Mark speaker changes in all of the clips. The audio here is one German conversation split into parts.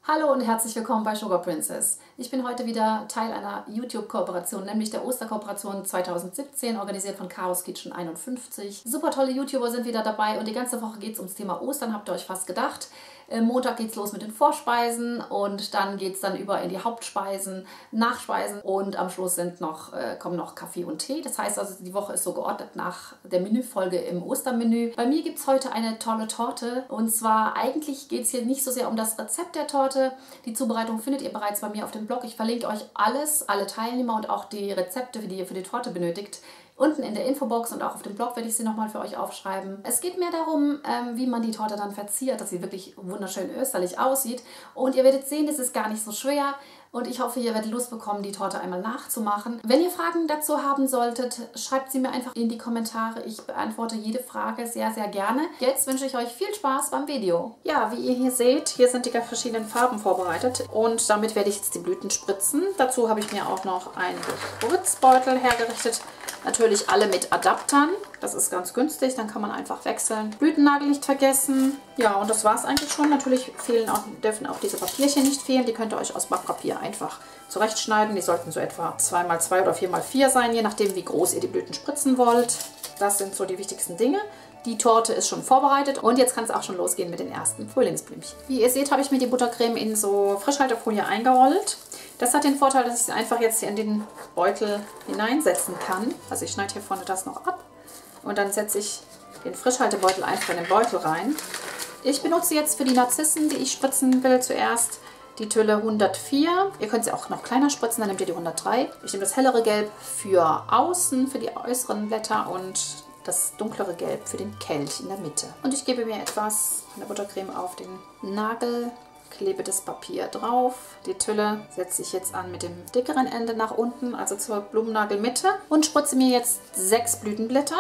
Speaker 1: Hallo und herzlich willkommen bei Sugar Princess. Ich bin heute wieder Teil einer YouTube-Kooperation, nämlich der Osterkooperation 2017, organisiert von Chaos Kitchen 51. Super tolle YouTuber sind wieder dabei und die ganze Woche geht es ums Thema Ostern, habt ihr euch fast gedacht. Montag geht es los mit den Vorspeisen und dann geht es dann über in die Hauptspeisen, Nachspeisen und am Schluss kommen noch Kaffee und Tee. Das heißt also, die Woche ist so geordnet nach der Menüfolge im Ostermenü. Bei mir gibt es heute eine tolle Torte und zwar eigentlich geht es hier nicht so sehr um das Rezept der Torte. Die Zubereitung findet ihr bereits bei mir auf dem Blog. Ich verlinke euch alles, alle Teilnehmer und auch die Rezepte, die ihr für die Torte benötigt. Unten in der Infobox und auch auf dem Blog werde ich sie nochmal für euch aufschreiben. Es geht mehr darum, wie man die Torte dann verziert, dass sie wirklich wunderschön österlich aussieht. Und ihr werdet sehen, das ist gar nicht so schwer. Und ich hoffe, ihr werdet Lust bekommen, die Torte einmal nachzumachen. Wenn ihr Fragen dazu haben solltet, schreibt sie mir einfach in die Kommentare. Ich beantworte jede Frage sehr, sehr gerne. Jetzt wünsche ich euch viel Spaß beim Video. Ja, wie ihr hier seht, hier sind die verschiedenen Farben vorbereitet. Und damit werde ich jetzt die Blüten spritzen. Dazu habe ich mir auch noch einen Spritzbeutel hergerichtet. Natürlich alle mit Adaptern. Das ist ganz günstig, dann kann man einfach wechseln. Blütennagel nicht vergessen. Ja, und das war es eigentlich schon. Natürlich dürfen auch diese Papierchen nicht fehlen. Die könnt ihr euch aus Backpapier einfach zurechtschneiden. Die sollten so etwa 2×2 oder 4×4 sein, je nachdem wie groß ihr die Blüten spritzen wollt. Das sind so die wichtigsten Dinge. Die Torte ist schon vorbereitet und jetzt kann es auch schon losgehen mit den ersten Frühlingsblümchen. Wie ihr seht, habe ich mir die Buttercreme in so Frischhaltefolie eingerollt. Das hat den Vorteil, dass ich sie einfach jetzt hier in den Beutel hineinsetzen kann. Also ich schneide hier vorne das noch ab und dann setze ich den Frischhaltebeutel einfach in den Beutel rein. Ich benutze jetzt für die Narzissen, die ich spritzen will, zuerst die Tülle 104. Ihr könnt sie auch noch kleiner spritzen, dann nehmt ihr die 103. Ich nehme das hellere Gelb für außen, für die äußeren Blätter und das dunklere Gelb für den Kelch in der Mitte. Und ich gebe mir etwas von der Buttercreme auf den Nagel, klebe das Papier drauf. Die Tülle setze ich jetzt an mit dem dickeren Ende nach unten, also zur Blumennagelmitte und spritze mir jetzt 6 Blütenblätter.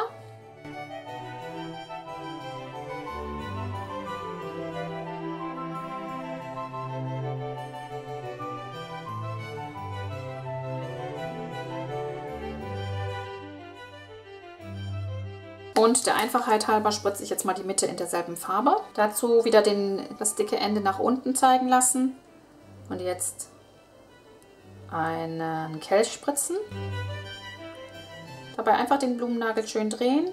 Speaker 1: Und der Einfachheit halber spritze ich jetzt mal die Mitte in derselben Farbe. Dazu wieder das dicke Ende nach unten zeigen lassen. Und jetzt einen Kelch spritzen. Dabei einfach den Blumennagel schön drehen.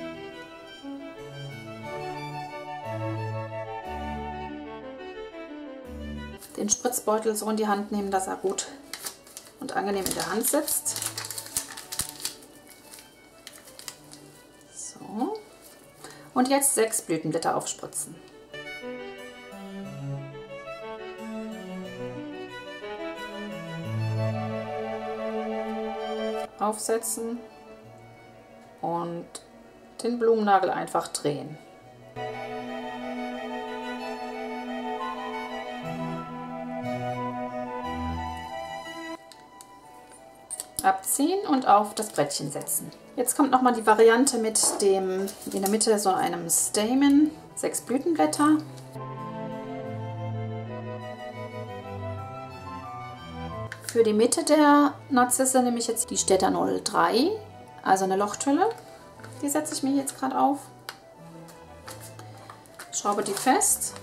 Speaker 1: Den Spritzbeutel so in die Hand nehmen, dass er gut und angenehm in der Hand sitzt. Und jetzt 6 Blütenblätter aufspritzen. Aufsetzen und den Blumennagel einfach drehen. Abziehen und auf das Brettchen setzen. Jetzt kommt nochmal die Variante mit dem in der Mitte so einem Stamen, 6 Blütenblätter. Für die Mitte der Narzisse nehme ich jetzt die Städter 03, also eine Lochtülle. Die setze ich mir jetzt gerade auf. Schraube die fest.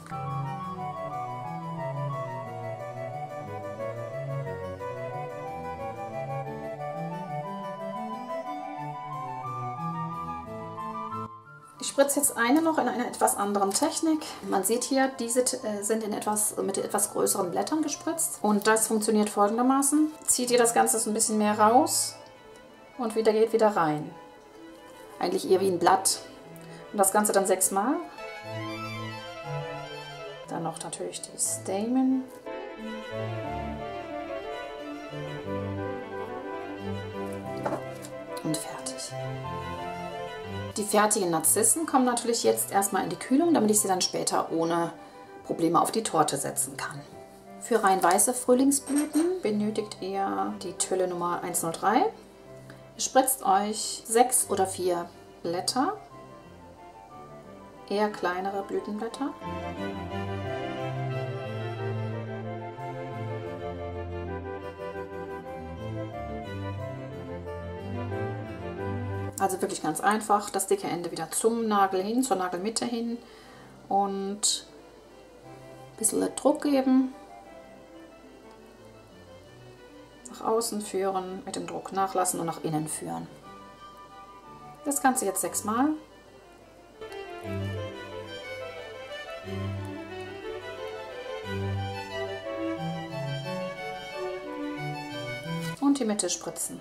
Speaker 1: Ich spritze jetzt eine noch in einer etwas anderen Technik. Man sieht hier, diese sind mit etwas größeren Blättern gespritzt. Und das funktioniert folgendermaßen. Zieht ihr das Ganze so ein bisschen mehr raus und geht wieder rein. Eigentlich eher wie ein Blatt. Und das Ganze dann 6 Mal. Dann noch natürlich die Stamen. Und fertig. Die fertigen Narzissen kommen natürlich jetzt erstmal in die Kühlung, damit ich sie dann später ohne Probleme auf die Torte setzen kann. Für rein weiße Frühlingsblüten benötigt ihr die Tülle Nummer 103. Ihr spritzt euch 6 oder 4 Blätter, eher kleinere Blütenblätter. Also wirklich ganz einfach, das dicke Ende wieder zum Nagel hin, zur Nagelmitte hin und Ein bisschen Druck geben. Nach außen führen, mit dem Druck nachlassen und nach innen führen. Das Ganze jetzt 6 Mal. Und die Mitte spritzen.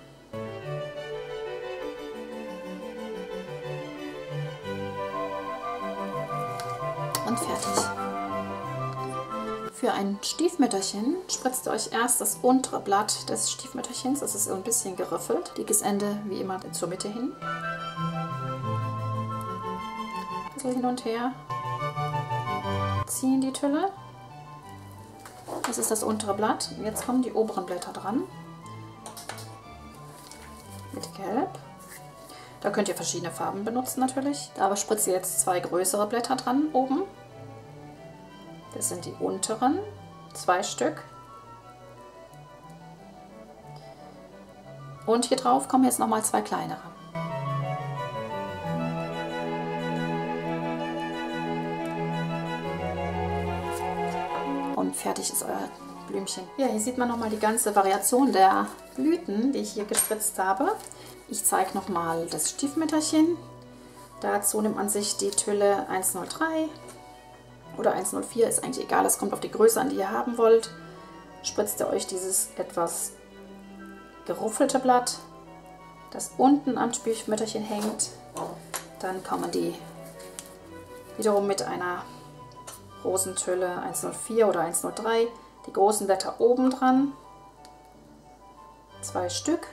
Speaker 1: Und fertig. Für ein Stiefmütterchen spritzt ihr euch erst das untere Blatt des Stiefmütterchens. Das ist so ein bisschen geriffelt. Dickes Ende wie immer zur Mitte hin. Ein bisschen hin und her. Ziehen die Tülle. Das ist das untere Blatt. Jetzt kommen die oberen Blätter dran. Mit Gelb. Da könnt ihr verschiedene Farben benutzen natürlich. Da spritze ich jetzt 2 größere Blätter dran oben. Das sind die unteren, 2 Stück. Und hier drauf kommen jetzt nochmal 2 kleinere. Und fertig ist euer Blümchen. Ja, hier sieht man nochmal die ganze Variation der Blüten, die ich hier gespritzt habe. Ich zeige nochmal das Stiefmütterchen. Dazu nimmt man sich die Tülle 103 oder 104, ist eigentlich egal, es kommt auf die Größe an, die ihr haben wollt. Spritzt ihr euch dieses etwas geruffelte Blatt, das unten am Stiefmütterchen hängt. Dann kommen die wiederum mit einer Rosentülle 104 oder 103, die großen Blätter oben dran, 2 Stück.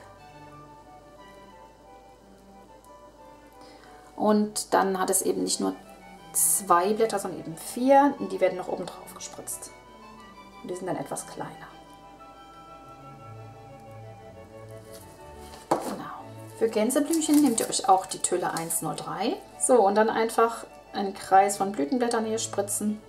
Speaker 1: Und dann hat es eben nicht nur 2 Blätter, sondern eben 4. Und die werden noch oben drauf gespritzt. Und die sind dann etwas kleiner. Genau. Für Gänseblümchen nehmt ihr euch auch die Tülle 103. So, und dann einfach einen Kreis von Blütenblättern hier spritzen.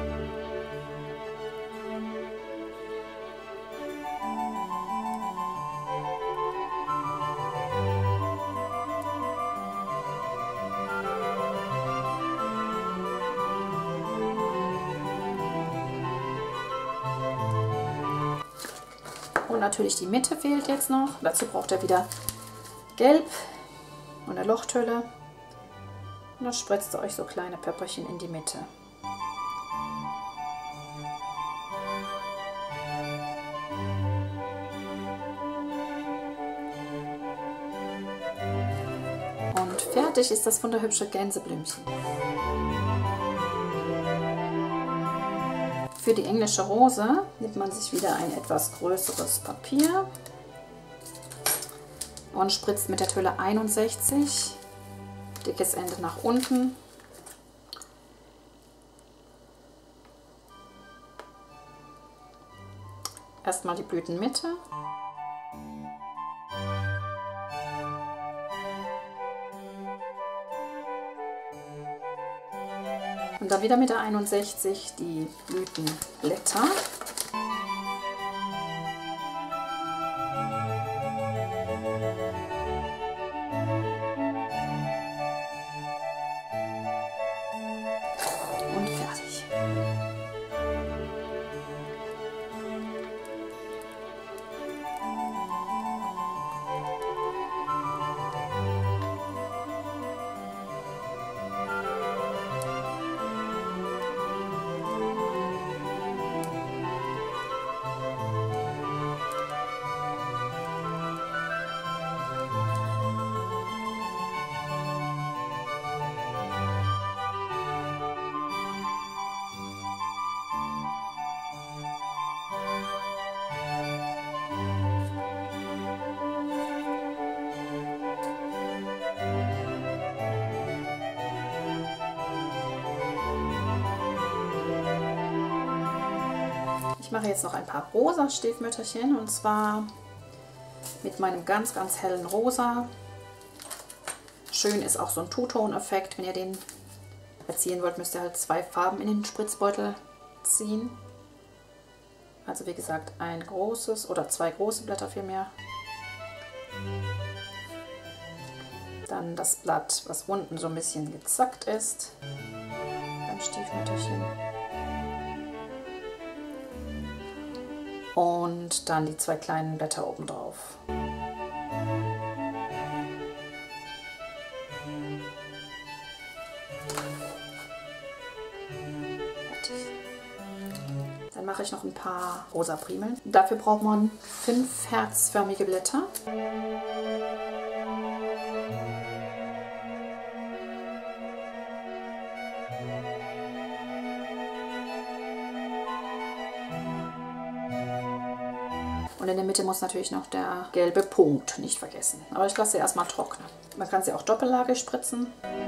Speaker 1: Und natürlich die Mitte fehlt jetzt noch. Dazu braucht ihr wieder Gelb und eine Lochtülle. Und dann spritzt ihr euch so kleine Pöpperchen in die Mitte. Und fertig ist das wunderhübsche Gänseblümchen. Für die englische Rose nimmt man sich wieder ein etwas größeres Papier und spritzt mit der Tülle 61, dickes Ende nach unten. Erstmal die Blütenmitte. Und dann wieder mit der 61 die Blütenblätter. Und fertig. Ich mache jetzt noch ein paar rosa Stiefmütterchen und zwar mit meinem ganz, ganz hellen Rosa. Schön ist auch so ein Two-Tone-Effekt. Wenn ihr den erzielen wollt, müsst ihr halt 2 Farben in den Spritzbeutel ziehen. Also wie gesagt, ein großes oder 2 große Blätter vielmehr. Dann das Blatt, was unten so ein bisschen gezackt ist beim Stiefmütterchen. Und dann die 2 kleinen Blätter oben drauf. Dann mache ich noch ein paar rosa Primeln. Dafür braucht man 5 herzförmige Blätter. Und in der Mitte muss natürlich noch der gelbe Punkt nicht vergessen. Aber ich lasse sie erstmal trocknen. Man kann sie auch doppellagig spritzen.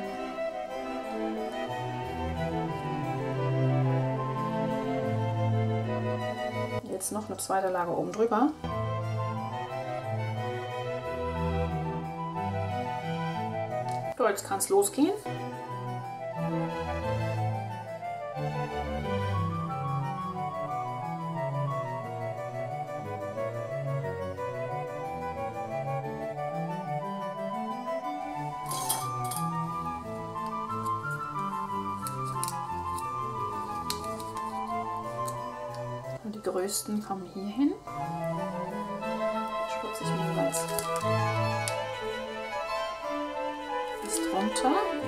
Speaker 1: Jetzt noch eine zweite Lage oben drüber. So, jetzt kann es losgehen. Und die größten kommen hier hin. Spritze ich mir jeweils bis drunter.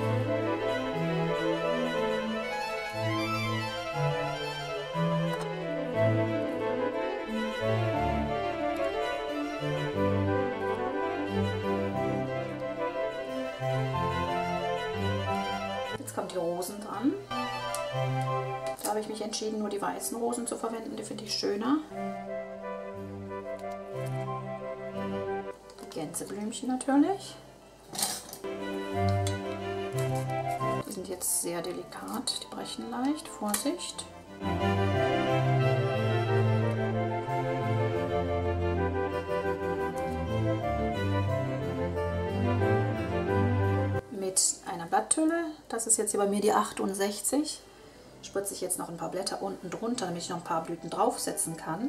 Speaker 1: Jetzt kommen die Rosen dran. Da habe ich mich entschieden, nur die weißen Rosen zu verwenden, die finde ich schöner. Die Gänseblümchen natürlich. Die sind jetzt sehr delikat, die brechen leicht, Vorsicht. Mit einer Blatthülle, das ist jetzt hier bei mir die 68. Spritze ich jetzt noch ein paar Blätter unten drunter, damit ich noch ein paar Blüten draufsetzen kann.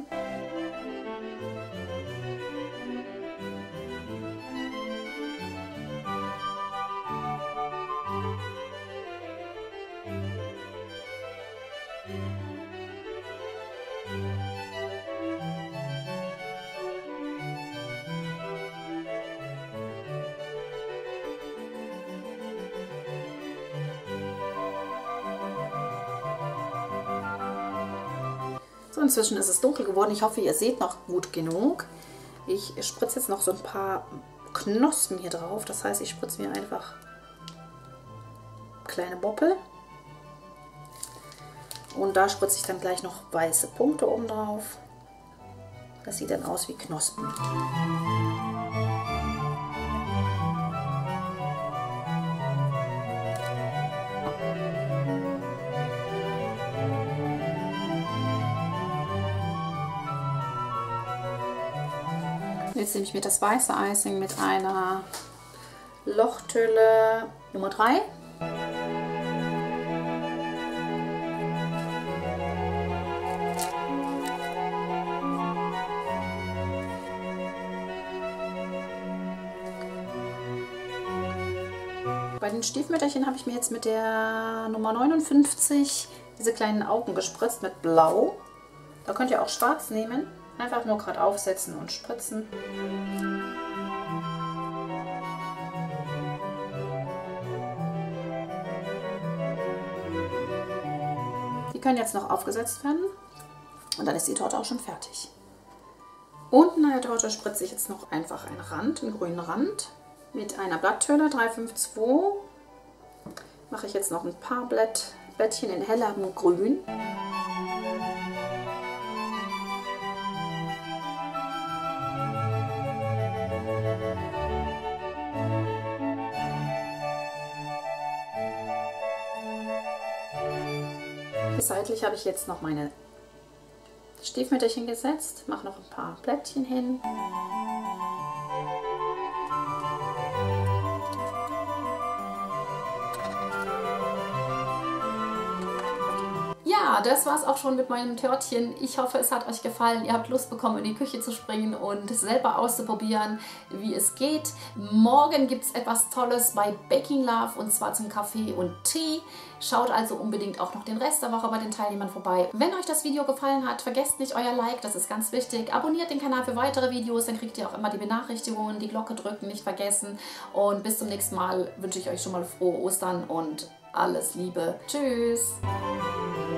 Speaker 1: So, inzwischen ist es dunkel geworden. Ich hoffe, ihr seht noch gut genug. Ich spritze jetzt noch so ein paar Knospen hier drauf. Das heißt, ich spritze mir einfach kleine Boppel. Und da spritze ich dann gleich noch weiße Punkte oben drauf. Das sieht dann aus wie Knospen. Jetzt nehme ich mir das weiße Icing mit einer Lochtülle Nummer 3. Bei den Stiefmütterchen habe ich mir jetzt mit der Nummer 59 diese kleinen Augen gespritzt mit Blau. Da könnt ihr auch schwarz nehmen. Einfach nur gerade aufsetzen und spritzen. Die können jetzt noch aufgesetzt werden und dann ist die Torte auch schon fertig. Unten an der Torte spritze ich jetzt noch einfach einen Rand, einen grünen Rand mit einer Blatthülle 352. Mache ich jetzt noch ein paar Blättchen in hellem Grün. Seitlich habe ich jetzt noch meine Stiefmütterchen gesetzt, mache noch ein paar Blättchen hin. Ja, Ja, das war's auch schon mit meinem Törtchen. Ich hoffe, es hat euch gefallen. Ihr habt Lust bekommen, in die Küche zu springen und selber auszuprobieren, wie es geht. Morgen gibt es etwas Tolles bei Baking Love und zwar zum Kaffee und Tee. Schaut also unbedingt auch noch den Rest der Woche bei den Teilnehmern vorbei. Wenn euch das Video gefallen hat, vergesst nicht euer Like, das ist ganz wichtig. Abonniert den Kanal für weitere Videos, dann kriegt ihr auch immer die Benachrichtigungen, die Glocke drücken, nicht vergessen. Und bis zum nächsten Mal wünsche ich euch schon mal frohe Ostern und alles Liebe. Tschüss!